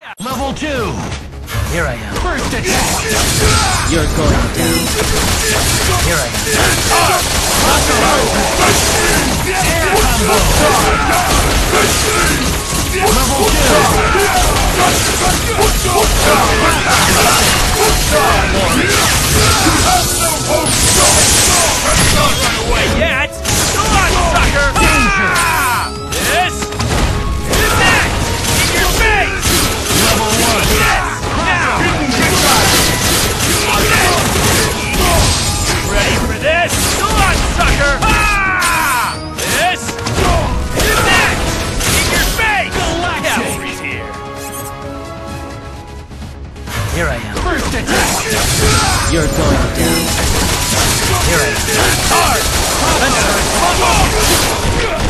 Level 2! Here I am. First attack! You're going down. Here I am. Air combo! Level 2! Don't run away yet! Come on, sucker! Danger! This! Connect! In your face! Level 1! Yes! Now! Ready for this? Come on, sucker! This! Connect! In your face! Cavalry's here! Here I am. First attack! You're going down. Here I am. Hard!